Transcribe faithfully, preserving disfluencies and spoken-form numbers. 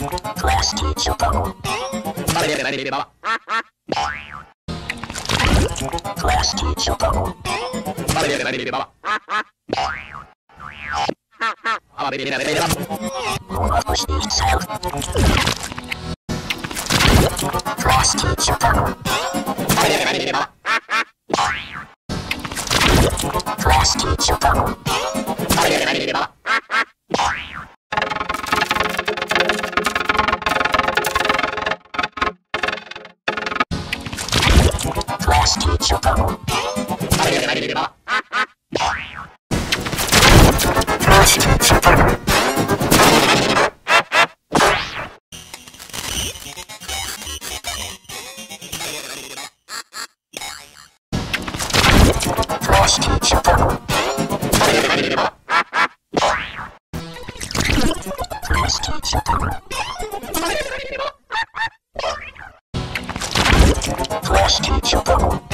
Class teacher bubble. Class teacher bubble. Push the cell. Class teacher bubble. Class teacher bubble. Class teacher bubble. Class teacher bubble. Class teacher bubble. Class teacher bubble. Class teacher bubble.